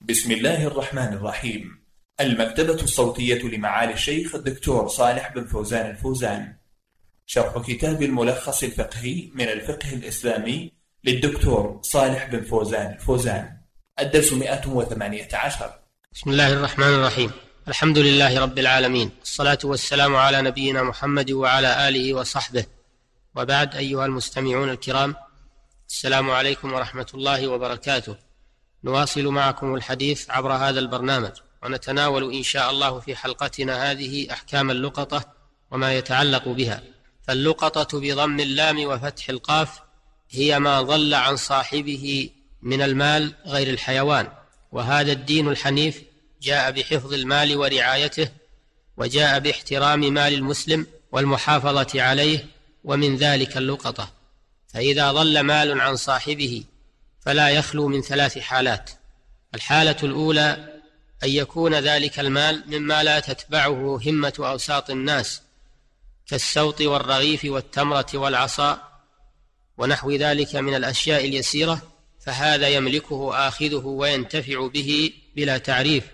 بسم الله الرحمن الرحيم. المكتبة الصوتية لمعالي الشيخ الدكتور صالح بن فوزان الفوزان. شرح كتاب الملخص الفقهي من الفقه الإسلامي للدكتور صالح بن فوزان الفوزان. الدرس 118. بسم الله الرحمن الرحيم. الحمد لله رب العالمين، الصلاة والسلام على نبينا محمد وعلى آله وصحبه، وبعد. أيها المستمعون الكرام، السلام عليكم ورحمة الله وبركاته. نواصل معكم الحديث عبر هذا البرنامج، ونتناول إن شاء الله في حلقتنا هذه أحكام اللقطة وما يتعلق بها. فاللقطة بضم اللام وفتح القاف هي ما ضل عن صاحبه من المال غير الحيوان، وهذا الدين الحنيف جاء بحفظ المال ورعايته، وجاء باحترام مال المسلم والمحافظة عليه، ومن ذلك اللقطة. فإذا ضل مال عن صاحبه فلا يخلو من 3 حالات. الحالة الأولى أن يكون ذلك المال مما لا تتبعه همة أوساط الناس، كالسوط والرغيف والتمرة والعصا ونحو ذلك من الأشياء اليسيرة، فهذا يملكه آخذه وينتفع به بلا تعريف،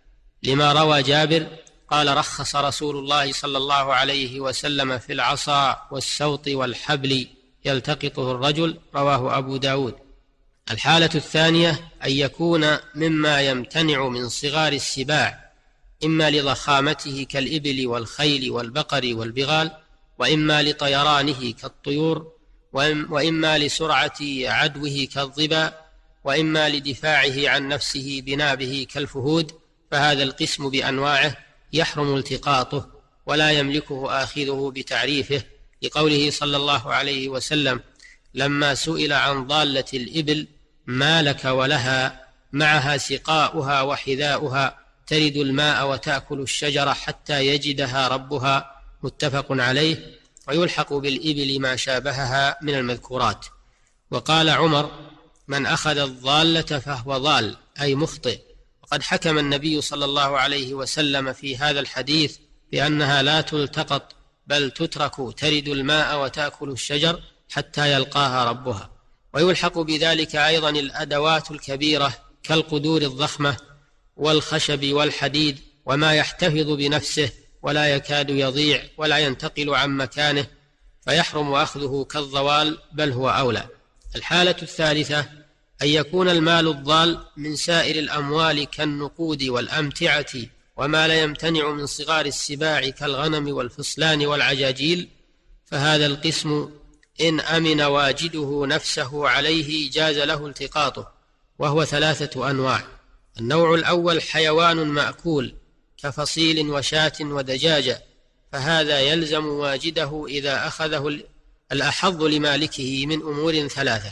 لما روى جابر قال: رخص رسول الله صلى الله عليه وسلم في العصا والسوط والحبل يلتقطه الرجل، رواه أبو داود. الحالة الثانية أن يكون مما يمتنع من صغار السباع، إما لضخامته كالإبل والخيل والبقر والبغال، وإما لطيرانه كالطيور، وإما لسرعة عدوه كالظبا، وإما لدفاعه عن نفسه بنابه كالفهود، فهذا القسم بأنواعه يحرم التقاطه ولا يملكه آخذه بتعريفه، لقوله صلى الله عليه وسلم لما سئل عن ضالة الإبل: ما لك ولها؟ معها سقاؤها وحذاؤها، ترد الماء وتأكل الشجرة حتى يجدها ربها، متفق عليه. ويلحق بالإبل ما شابهها من المذكورات. وقال عمر: من أخذ الضالة فهو ضال، أي مخطئ. وقد حكم النبي صلى الله عليه وسلم في هذا الحديث بأنها لا تلتقط، بل تترك ترد الماء وتأكل الشجر حتى يلقاها ربها. ويلحق بذلك أيضا الأدوات الكبيرة كالقدور الضخمة والخشب والحديد، وما يحتفظ بنفسه ولا يكاد يضيع ولا ينتقل عن مكانه، فيحرم أخذه كالضوال، بل هو أولى. الحالة الثالثة أن يكون المال الضال من سائر الأموال كالنقود والأمتعة، وما لا يمتنع من صغار السباع كالغنم والفصلان والعجاجيل، فهذا القسم إن أمن واجده نفسه عليه جاز له التقاطه، وهو 3 أنواع. النوع الأول حيوان مأكول كفصيل وشاة ودجاجة، فهذا يلزم واجده إذا أخذه الأحظ لمالكه من أمور 3: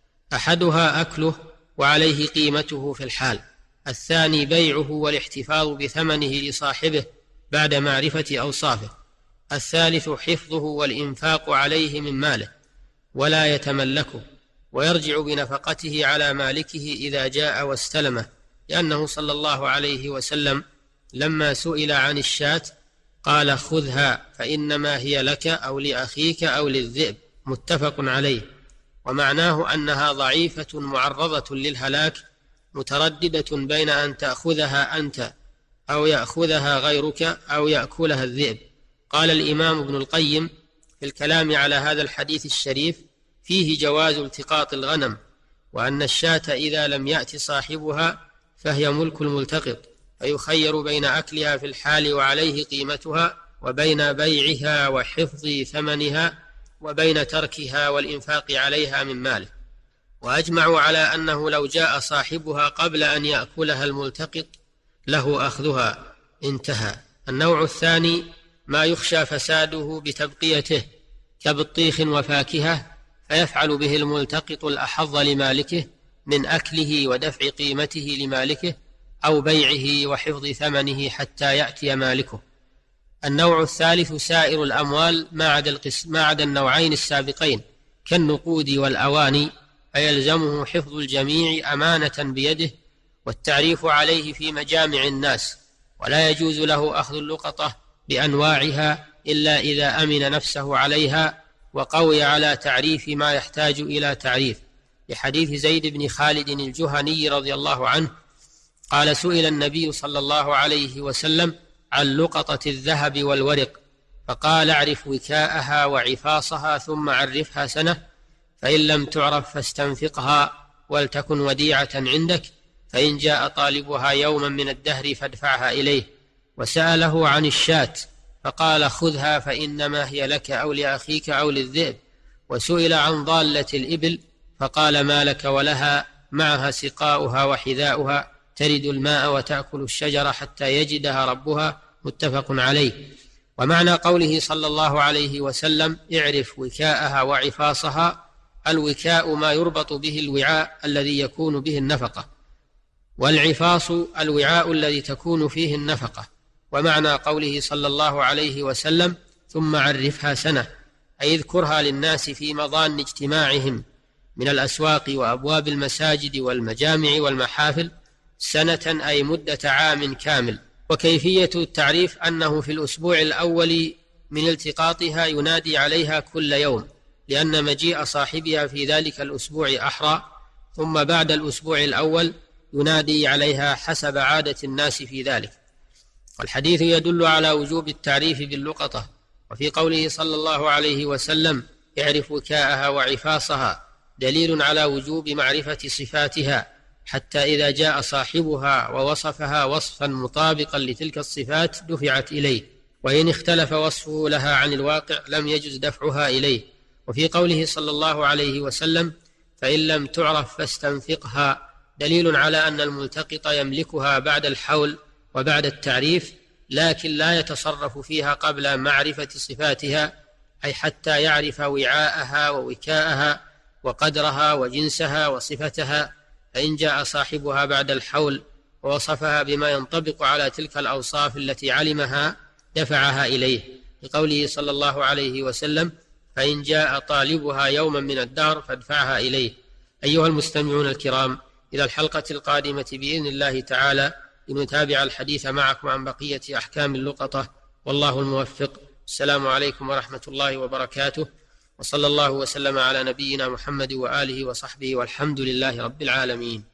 أحدها أكله وعليه قيمته في الحال، الثاني بيعه والاحتفاظ بثمنه لصاحبه بعد معرفة أوصافه، الثالث حفظه والإنفاق عليه من ماله ولا يتملكه، ويرجع بنفقته على مالكه إذا جاء واستلمه، لأنه صلى الله عليه وسلم لما سئل عن الشاة قال: خذها فإنما هي لك أو لأخيك أو للذئب، متفق عليه. ومعناه أنها ضعيفة معرضة للهلاك، مترددة بين أن تأخذها أنت أو يأخذها غيرك أو يأكلها الذئب. قال الإمام ابن القيم في الكلام على هذا الحديث الشريف: فيه جواز التقاط الغنم، وأن الشاة إذا لم يأت صاحبها فهي ملك الملتقط، فيخير بين أكلها في الحال وعليه قيمتها، وبين بيعها وحفظ ثمنها، وبين تركها والإنفاق عليها من ماله. وأجمعوا على أنه لو جاء صاحبها قبل أن يأكلها الملتقط له أخذها، انتهى. النوع الثاني ما يخشى فساده بتبقيته كبطيخ وفاكهة، فيفعل به الملتقط الأحظ لمالكه من أكله ودفع قيمته لمالكه، أو بيعه وحفظ ثمنه حتى يأتي مالكه. النوع الثالث سائر الأموال ما عدا النوعين السابقين كالنقود والأواني، فيلزمه حفظ الجميع أمانة بيده والتعريف عليه في مجامع الناس، ولا يجوز له أخذ اللقطة بأنواعها إلا إذا أمن نفسه عليها وقوي على تعريف ما يحتاج إلى تعريف، لحديث زيد بن خالد الجهني رضي الله عنه قال: سئل النبي صلى الله عليه وسلم عن لقطة الذهب والورق، فقال: اعرف وكاءها وعفاصها ثم عرفها سنة، فإن لم تعرف فاستنفقها ولتكن وديعة عندك، فإن جاء طالبها يوما من الدهر فادفعها إليه. وسأله عن الشاة فقال: خذها فإنما هي لك أو لأخيك أو للذئب. وسئل عن ضالة الإبل فقال: ما لك ولها، معها سقاؤها وحذاؤها، ترد الماء وتأكل الشجر حتى يجدها ربها. متفق عليه. ومعنى قوله صلى الله عليه وسلم: اعرف وكاءها وعفاصها، الوكاء ما يربط به الوعاء الذي يكون به النفقة، والعفاص الوعاء الذي تكون فيه النفقة. ومعنى قوله صلى الله عليه وسلم: ثم عرفها سنة، أي اذكرها للناس في مضان اجتماعهم من الأسواق وأبواب المساجد والمجامع والمحافل سنة، أي مدة عام كامل. وكيفية التعريف أنه في الأسبوع الأول من التقاطها ينادي عليها كل يوم، لأن مجيء صاحبها في ذلك الأسبوع أحرى، ثم بعد الأسبوع الأول ينادي عليها حسب عادة الناس في ذلك. والحديث يدل على وجوب التعريف باللقطة. وفي قوله صلى الله عليه وسلم: اعرف وكاءها وعفاصها، دليل على وجوب معرفة صفاتها، حتى إذا جاء صاحبها ووصفها وصفا مطابقا لتلك الصفات دفعت إليه، وإن اختلف وصفه لها عن الواقع لم يجز دفعها إليه. وفي قوله صلى الله عليه وسلم: فإن لم تعرف فاستنفقها، دليل على أن الملتقط يملكها بعد الحول وبعد التعريف، لكن لا يتصرف فيها قبل معرفة صفاتها، أي حتى يعرف وعاءها ووكاءها وقدرها وجنسها وصفتها. فإن جاء صاحبها بعد الحول ووصفها بما ينطبق على تلك الأوصاف التي علمها دفعها إليه، لقوله صلى الله عليه وسلم: فإن جاء طالبها يوما من الدهر فادفعها إليه. أيها المستمعون الكرام، إلى الحلقة القادمة بإذن الله تعالى لنتابع الحديث معكم عن بقية أحكام اللقطة، والله الموفق. السلام عليكم ورحمة الله وبركاته، وصلى الله وسلم على نبينا محمد وآله وصحبه، والحمد لله رب العالمين.